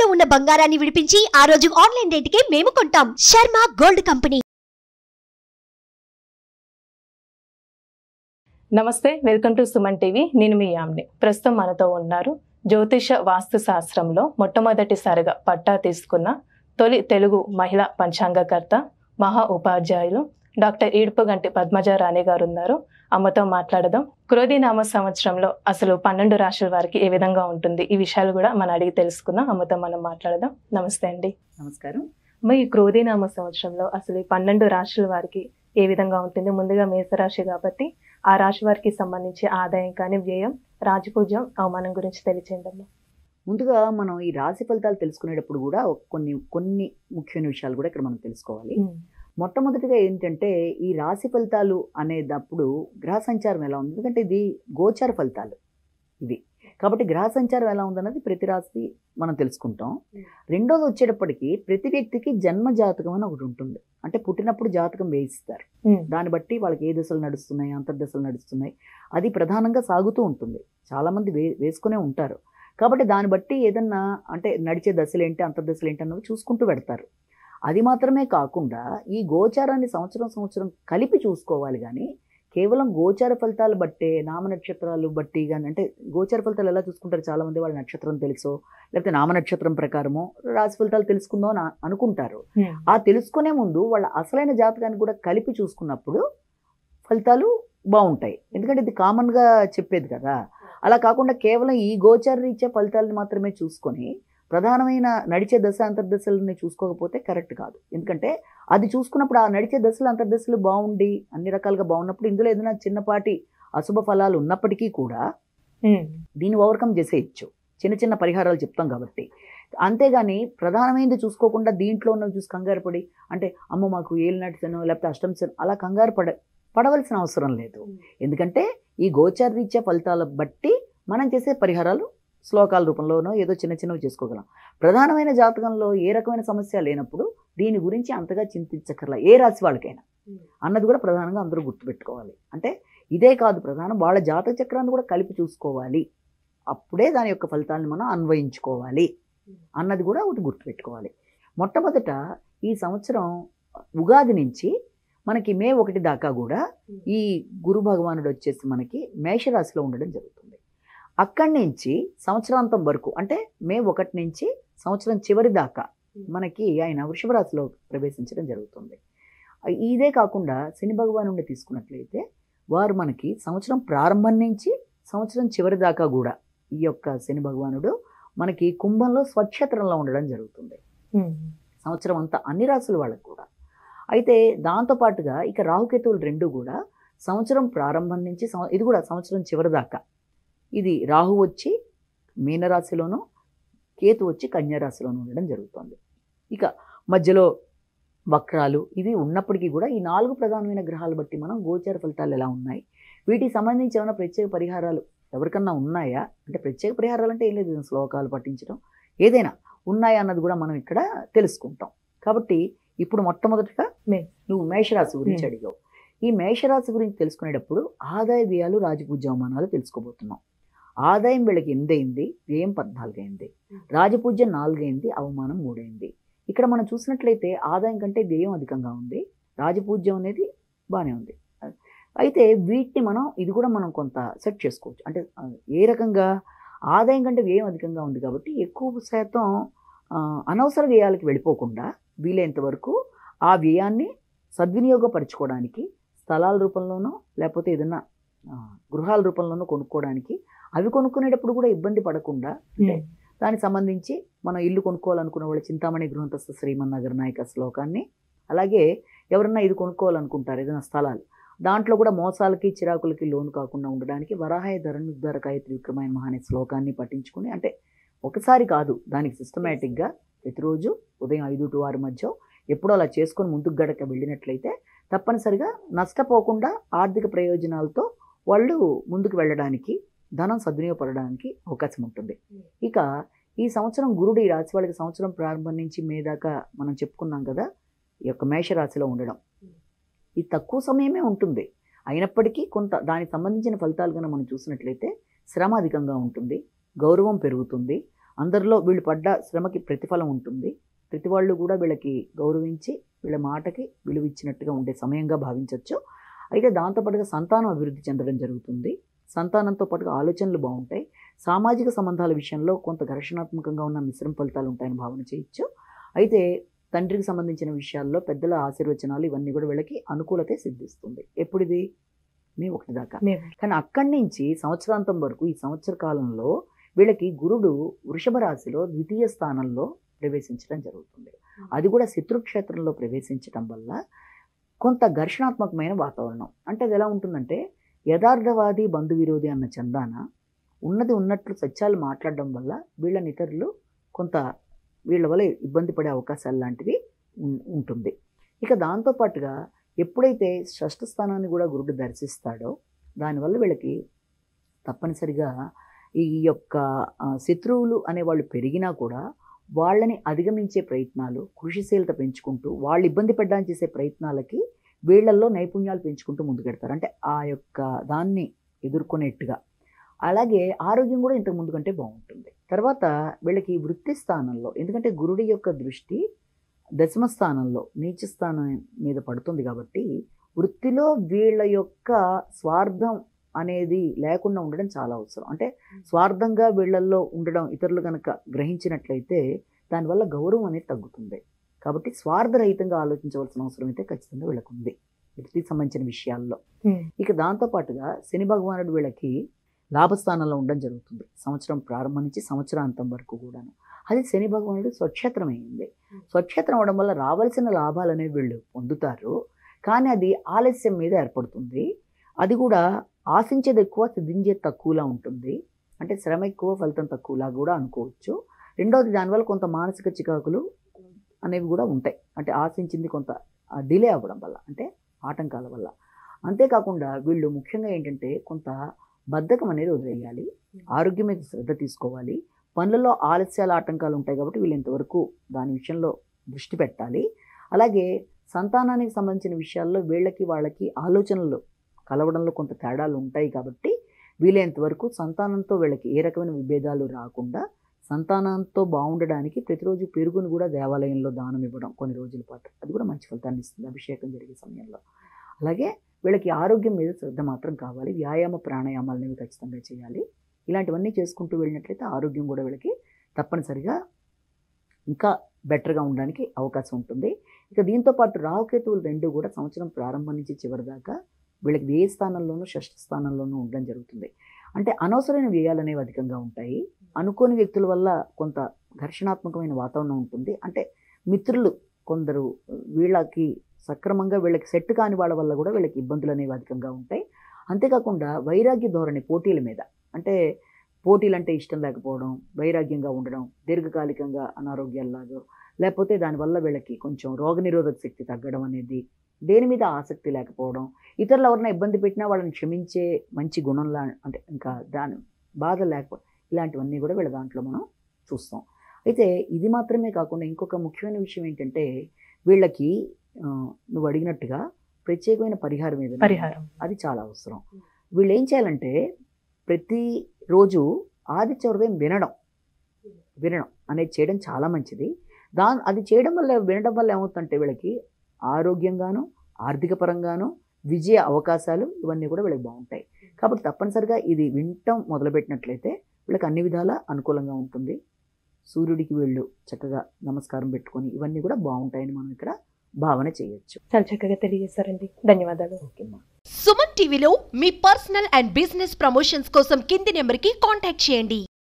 తాకట్టులో ఉన్న బంగారాన్ని విడిపించి ఆ రోజు ఆన్లైన్ రేటుకే మేము కొంటాం. Sharma gold company. నమస్తే, వెల్కమ్ టు సుమన్ టీవీ. నేను మీ యామ్ని. ప్రస్తుతం మనతో ఉన్నారు జ్యోతిష వాస్తు శాస్త్రంలో మొట్టమొదటిసారిగా పట్టా తీసుకున్న తొలి తెలుగు మహిళా పంచాంగకర్త, మహా ఉపాధ్యాయులు డాక్టర్ ఈడ్పుగంటి పద్మజారాణి గారు ఉన్నారు. అమ్మతో మాట్లాడదాం. క్రోధినామ సంవత్సరంలో అసలు 12 రాశుల వారికి ఏ విధంగా ఉంటుంది, ఈ విషయాలు కూడా మనం అడిగి తెలుసుకుందాం. అమ్మతో మనం మాట్లాడదాం. నమస్తే అండి. నమస్కారం. అమ్మ, ఈ క్రోధినామ సంవత్సరంలో అసలు ఈ 12 రాశుల వారికి ఏ విధంగా ఉంటుంది? ముందుగా మేషరాశి కాబట్టి ఆ రాశి వారికి సంబంధించి ఆదాయం కానీ, వ్యయం, రాజపూజ్యం, అవమానం గురించి తెలియచేయండి. ముందుగా మనం ఈ రాశి ఫలితాలు తెలుసుకునేటప్పుడు కూడా కొన్ని ముఖ్యమైన విషయాలు కూడా ఇక్కడ మనం తెలుసుకోవాలి. మొట్టమొదటిగా ఏంటంటే, ఈ రాశి ఫలితాలు అనేటప్పుడు గ్రహ సంచారం ఎలా ఉంది, ఎందుకంటే ఇది గోచార ఫలితాలు ఇవి కాబట్టి గ్రహ సంచారం ఎలా ఉందన్నది ప్రతి రాశి మనం తెలుసుకుంటాం. రెండోది వచ్చేటప్పటికి ప్రతి వ్యక్తికి జన్మ జాతకం అని ఒకటి ఉంటుంది. అంటే పుట్టినప్పుడు జాతకం వేయిస్తారు. దాన్ని బట్టి వాళ్ళకి ఏ దశలు నడుస్తున్నాయి, అంతర్దశలు నడుస్తున్నాయి, అది ప్రధానంగా సాగుతూ ఉంటుంది. చాలామంది వేసుకునే ఉంటారు. కాబట్టి దాన్ని బట్టి ఏదన్నా అంటే నడిచే దశలు ఏంటి, అంతర్దశలు ఏంటి అన్నవి చూసుకుంటూ పెడతారు. అది మాత్రమే కాకుండా ఈ గోచారాన్ని సంవత్సరం కలిపి చూసుకోవాలి. కానీ కేవలం గోచార ఫలితాలు బట్టే, నామ నక్షత్రాలు బట్టి కానీ, అంటే గోచార ఫలితాలు ఎలా చూసుకుంటారు, చాలామంది వాళ్ళ నక్షత్రం తెలుసో లేకపోతే నామ నక్షత్రం ప్రకారమో రాశి ఫలితాలు తెలుసుకుందాం అని అనుకుంటారు. ఆ తెలుసుకునే ముందు వాళ్ళ అసలైన జాతకాన్ని కూడా కలిపి చూసుకున్నప్పుడు ఫలితాలు బాగుంటాయి. ఎందుకంటే ఇది కామన్గా చెప్పేది కదా. అలా కాకుండా కేవలం ఈ గోచార రీత్యా ఫలితాలను మాత్రమే చూసుకొని ప్రధానమైన నడిచే దశ అంతర్దశలని చూసుకోకపోతే కరెక్ట్ కాదు. ఎందుకంటే అది చూసుకున్నప్పుడు ఆ నడిచే దశలు అంతర్దశలు బాగుండి అన్ని రకాలుగా బాగున్నప్పుడు ఇందులో ఏదైనా చిన్నపాటి అశుభ ఫలాలు ఉన్నప్పటికీ కూడా దీన్ని ఓవర్కమ్ చేసేయచ్చు. చిన్న పరిహారాలు చెప్తాం కాబట్టి. అంతేగాని ప్రధానమైనది చూసుకోకుండా దీంట్లో ఉన్నవి చూసి కంగారు పడి, అంటే అమ్మ మాకు ఏలినాటిసనో లేకపోతే అష్టంశనో అలా కంగారు పడవలసిన అవసరం లేదు. ఎందుకంటే ఈ గోచార రీత్యా ఫలితాల బట్టి మనం చేసే పరిహారాలు శ్లోకాల రూపంలోనో ఏదో చిన్నవి చేసుకోగలం. ప్రధానమైన జాతకంలో ఏ రకమైన సమస్య లేనప్పుడు దీని గురించి అంతగా చింతించకర్లా, ఏ రాశి వాళ్ళకైనా అన్నది కూడా ప్రధానంగా అందరూ గుర్తుపెట్టుకోవాలి. అంటే ఇదే కాదు, ప్రధానం వాళ్ళ జాతక చక్రాన్ని కూడా కలిపి చూసుకోవాలి. అప్పుడే దాని యొక్క ఫలితాలను మనం అన్వయించుకోవాలి అన్నది కూడా ఒకటి గుర్తుపెట్టుకోవాలి. మొట్టమొదట ఈ సంవత్సరం ఉగాది నుంచి మనకి మే 1 దాకా కూడా ఈ గురు భగవానుడు వచ్చేసి మనకి మేషరాశిలో ఉండడం జరుగుతుంది. అక్కడి నుంచి సంవత్సరాంతం వరకు, అంటే మే 1 నుంచి సంవత్సరం చివరి దాకా మనకి ఆయన వృషభ రాశిలో ప్రవేశించడం జరుగుతుంది. ఇదే కాకుండా శని భగవానుడిని తీసుకున్నట్లయితే వారు మనకి సంవత్సరం ప్రారంభం నుంచి సంవత్సరం చివరి దాకా కూడా ఈ యొక్క శని భగవానుడు మనకి కుంభంలో స్వక్షేత్రంలో ఉండడం జరుగుతుంది సంవత్సరం అంతా, అన్ని రాశుల వాళ్ళకు కూడా. అయితే దాంతోపాటుగా ఇక రాహుకేతువులు రెండు కూడా సంవత్సరం ప్రారంభం నుంచి ఇది కూడా సంవత్సరం చివరి దాకా, ఇది రాహు వచ్చి మీనరాశిలోనూ కేతు వచ్చి కన్యారాశిలోనూ ఉండడం జరుగుతుంది. ఇక మధ్యలో వక్రాలు ఇవి ఉన్నప్పటికీ కూడా ఈ 4 ప్రధానమైన గ్రహాలు బట్టి మనం గోచార ఫలితాలు ఎలా ఉన్నాయి, వీటికి సంబంధించి ఏమైనా ప్రత్యేక పరిహారాలు ఎవరికన్నా ఉన్నాయా, అంటే ప్రత్యేక పరిహారాలు అంటే ఏం లేదు, శ్లోకాలు పఠించడం ఏదైనా ఉన్నాయా అన్నది కూడా మనం ఇక్కడ తెలుసుకుంటాం. కాబట్టి ఇప్పుడు మొట్టమొదటిగా నువ్వు మేషరాశి గురించి అడిగావు. ఈ మేషరాశి గురించి తెలుసుకునేటప్పుడు ఆదాయ వ్యయాలు, రాజపూజ్య అవమానాలు తెలుసుకోబోతున్నాం. ఆదాయం వీళ్ళకి 8 అయింది, వ్యయం 14 అయింది, రాజపూజ్యం 4 అయింది, అవమానం 3 అయింది. ఇక్కడ మనం చూసినట్లయితే ఆదాయం కంటే వ్యయం అధికంగా ఉంది, రాజపూజ్యం అనేది బాగానే ఉంది. అయితే వీటిని మనం ఇది కూడా మనం కొంత సెట్ చేసుకోవచ్చు. అంటే ఏ రకంగా ఆదాయం కంటే వ్యయం అధికంగా ఉంది కాబట్టి ఎక్కువ శాతం అనవసర వ్యయాలకు వెళ్ళిపోకుండా వీలైనంత వరకు ఆ వ్యయాన్ని సద్వినియోగపరచుకోవడానికి స్థలాల రూపంలోనో లేకపోతే ఏదైనా గృహాల రూపంలోనో కొనుక్కోవడానికి, అవి కొనుక్కునేటప్పుడు కూడా ఇబ్బంది పడకుండా, అంటే దానికి సంబంధించి మనం ఇల్లు కొనుక్కోవాలనుకున్న వాళ్ళు చింతామణి గృహంతస్థ శ్రీమన్నగర నాయక శ్లోకాన్ని, అలాగే ఎవరన్నా ఇది కొనుక్కోవాలనుకుంటారు ఏదైనా స్థలాలు, దాంట్లో కూడా మోసాలకి చిరాకులకి లోను కాకుండా ఉండడానికి వరాహాయ ధరణుద్ధరకాయ త్రివిక్రమాయ మహానే శ్లోకాన్ని పఠించుకుని, అంటే ఒకసారి కాదు, దానికి సిస్టమేటిక్గా ప్రతిరోజు ఉదయం 5 to 6 మధ్య ఎప్పుడో అలా చేసుకొని ముందుకు గడక వెళ్ళినట్లయితే తప్పనిసరిగా నష్టపోకుండా ఆర్థిక ప్రయోజనాలతో వాళ్ళు ముందుకు వెళ్ళడానికి, ధనం సద్వినియోగపడడానికి అవకాశం ఉంటుంది. ఇక ఈ సంవత్సరం గురుడు ఈ రాశి వాళ్ళకి సంవత్సరం ప్రారంభం నుంచి మే దాకా మనం చెప్పుకున్నాం కదా, ఈ యొక్క మేషరాశిలో ఉండడం ఇది తక్కువ సమయమే ఉంటుంది. అయినప్పటికీ కొంత దానికి సంబంధించిన ఫలితాలు కనుక మనం చూసినట్లయితే శ్రమ అధికంగా ఉంటుంది, గౌరవం పెరుగుతుంది, అందరిలో వీళ్ళు పడ్డ శ్రమకి ప్రతిఫలం ఉంటుంది. ప్రతి వాళ్ళు కూడా వీళ్ళకి గౌరవించి వీళ్ళ మాటకి విలువ ఇచ్చినట్టుగా ఉండే సమయంగా భావించవచ్చు. అయితే దాంతోపాటుగా సంతానం అభివృద్ధి చెందడం జరుగుతుంది. సంతానంతో పాటుగా ఆలోచనలు బాగుంటాయి. సామాజిక సంబంధాల విషయంలో కొంత ఘర్షణాత్మకంగా ఉన్న మిశ్రమ ఫలితాలు ఉంటాయని భావన చేయొచ్చు. అయితే తండ్రికి సంబంధించిన విషయాల్లో పెద్దల ఆశీర్వచనాలు ఇవన్నీ కూడా వీళ్ళకి అనుకూలతే సిద్ధిస్తుంది. ఎప్పుడిది మే 1 దాకా. కానీ అక్కడి నుంచి సంవత్సరాంతం వరకు ఈ సంవత్సర కాలంలో వీళ్ళకి గురుడు వృషభ రాశిలో 2వ స్థానంలో ప్రవేశించడం జరుగుతుంది. అది కూడా శత్రుక్షేత్రంలో ప్రవేశించడం వల్ల కొంత ఘర్షణాత్మకమైన వాతావరణం. అంటే అది ఎలా ఉంటుందంటే యథార్థవాది బంధు విరోధి అన్న చందాన ఉన్నది ఉన్నట్లు సత్యాలు మాట్లాడడం వల్ల వీళ్ళని ఇతరులు కొంత వీళ్ళ వల్ల ఇబ్బంది పడే అవకాశాలు లాంటివి ఉంటుంది. ఇక దాంతోపాటుగా ఎప్పుడైతే షష్ఠ స్థానాన్ని కూడా గురుడు దర్శిస్తాడో దానివల్ల వీళ్ళకి తప్పనిసరిగా ఈ యొక్క శత్రువులు అనేవాళ్ళు పెరిగినా కూడా వాళ్ళని అధిగమించే ప్రయత్నాలు, కృషిశీలత పెంచుకుంటూ వాళ్ళు ఇబ్బంది పడ్డానికి చేసే ప్రయత్నాలకి వీళ్ళల్లో నైపుణ్యాలు పెంచుకుంటూ ముందుకెడతారు. అంటే ఆ యొక్క దాన్ని ఎదుర్కొనేట్టుగా. అలాగే ఆరోగ్యం కూడా ఇంతకు ముందు కంటే బాగుంటుంది. తర్వాత వీళ్ళకి వృత్తి స్థానంలో, ఎందుకంటే గురుడి యొక్క దృష్టి దశమ స్థానంలో నీచ స్థానం మీద పడుతుంది కాబట్టి వృత్తిలో వీళ్ళ యొక్క స్వార్థం అనేది లేకుండా ఉండడం చాలా అవసరం. అంటే స్వార్థంగా వీళ్ళల్లో ఉండడం ఇతరులు కనుక గ్రహించినట్లయితే దానివల్ల గౌరవం అనేది తగ్గుతుంది. కాబట్టి స్వార్థరహితంగా ఆలోచించవలసిన అవసరం అయితే ఖచ్చితంగా వీళ్ళకు ఉంది వృత్తికి సంబంధించిన విషయాల్లో. ఇక దాంతోపాటుగా శని భగవానుడు వీళ్ళకి లాభస్థానంలో ఉండడం జరుగుతుంది సంవత్సరం ప్రారంభం నుంచి సంవత్సరాంతం వరకు కూడాను. అది శని భగవానుడు స్వక్షేత్రం అయింది. స్వక్షేత్రం అవడం వల్ల రావాల్సిన లాభాలు అనేవి వీళ్ళు పొందుతారు. కానీ అది ఆలస్యం మీద ఏర్పడుతుంది. అది కూడా ఆశించేది ఎక్కువ, సిద్ధించేది తక్కువలా ఉంటుంది. అంటే శ్రమ ఎక్కువ, ఫలితం తక్కువలా కూడా అనుకోవచ్చు. రెండవది దానివల్ల కొంత మానసిక చికాకులు అనేవి కూడా ఉంటాయి. అంటే ఆశించింది కొంత డిలే అవ్వడం వల్ల, అంటే ఆటంకాల వల్ల. అంతేకాకుండా వీళ్ళు ముఖ్యంగా ఏంటంటే కొంత బద్ధకం అనేది వదిలేయాలి, ఆరోగ్యం మీద శ్రద్ధ తీసుకోవాలి. పనులలో ఆలస్యాల ఆటంకాలు ఉంటాయి కాబట్టి వీళ్ళు ఇంతవరకు దాని విషయంలో దృష్టి పెట్టాలి. అలాగే సంతానానికి సంబంధించిన విషయాల్లో వీళ్ళకి వాళ్ళకి ఆలోచనలు కలవడంలో కొంత తేడాలు ఉంటాయి కాబట్టి వీలైనంతవరకు సంతానంతో వీళ్ళకి ఏ రకమైన విభేదాలు రాకుండా సంతానంతో బాగుండడానికి ప్రతిరోజు పెరుగును కూడా దేవాలయంలో దానం ఇవ్వడం కొన్ని రోజుల పాటు, అది కూడా మంచి ఫలితాన్ని ఇస్తుంది అభిషేకం జరిగే సమయంలో. అలాగే వీళ్ళకి ఆరోగ్యం మీద శ్రద్ధ మాత్రం కావాలి. వ్యాయామ ప్రాణాయామాలు అనేవి ఖచ్చితంగా చేయాలి. ఇలాంటివన్నీ చేసుకుంటూ వెళ్ళినట్లయితే ఆరోగ్యం కూడా వీళ్ళకి తప్పనిసరిగా ఇంకా బెటర్గా ఉండడానికి అవకాశం ఉంటుంది. ఇక దీంతోపాటు రాహుకేతువులు రెండు కూడా సంవత్సరం ప్రారంభం నుంచి చివరి దాకా వీళ్ళకి వ్యయ స్థానంలోనూ షష్ఠ స్థానంలోనూ ఉండడం జరుగుతుంది. అంటే అనవసరమైన వ్యయాలు అనేవి అధికంగా ఉంటాయి. అనుకోని వ్యక్తుల వల్ల కొంత ఘర్షణాత్మకమైన వాతావరణం ఉంటుంది. అంటే మిత్రులు కొందరు వీళ్ళకి సక్రమంగా వీళ్ళకి సెట్ కాని వాళ్ళ వల్ల కూడా వీళ్ళకి ఇబ్బందులు అనేవి అధికంగా ఉంటాయి. అంతేకాకుండా వైరాగ్య ధోరణి, పోటీల మీద, అంటే పోటీలు అంటే ఇష్టం లేకపోవడం, వైరాగ్యంగా ఉండడం, దీర్ఘకాలికంగా అనారోగ్యాల్లాగా, లేకపోతే దానివల్ల వీళ్ళకి కొంచెం రోగనిరోధక శక్తి తగ్గడం అనేది, దేని మీద ఆసక్తి లేకపోవడం, ఇతరులు ఎవరైనా ఇబ్బంది పెట్టినా వాళ్ళని క్షమించే మంచి గుణంలా, అంటే ఇంకా దాని బాధ లేకపోవడం, ఇలాంటివన్నీ కూడా వీళ్ళ దాంట్లో మనం చూస్తాం. అయితే ఇది మాత్రమే కాకుండా ఇంకొక ముఖ్యమైన విషయం ఏంటంటే వీళ్ళకి నువ్వు అడిగినట్టుగా ప్రత్యేకమైన పరిహారం అది చాలా అవసరం. వీళ్ళు ఏం చేయాలంటే ప్రతిరోజు ఆదిత్య హృదయం వినడం అనేది చేయడం చాలా మంచిది. అది చేయడం వల్ల, వినడం వల్ల ఏమవుతుందంటే వీళ్ళకి ఆరోగ్యంగాను, ఆర్థిక పరంగాను, విజయ అవకాశాలు ఇవన్నీ కూడా వీళ్ళకి బాగుంటాయి. కాబట్టి తప్పనిసరిగా ఇది వినటం మొదలుపెట్టినట్లయితే వీళ్ళకి అన్ని విధాలా అనుకూలంగా ఉంటుంది. సూర్యుడికి వీళ్ళు చక్కగా నమస్కారం పెట్టుకొని ఇవన్నీ కూడా బాగుంటాయని మనం ఇక్కడ భావన చేయొచ్చు. చాలా చక్కగా తెలియజేశారండి, ధన్యవాదాలు. ఓకేమ్మా. సుమన్ టీవీలో మీ పర్సనల్ అండ్ బిజినెస్ ప్రమోషన్స్ కోసం కింది నెంబర్కి కాంటాక్ట్ చేయండి.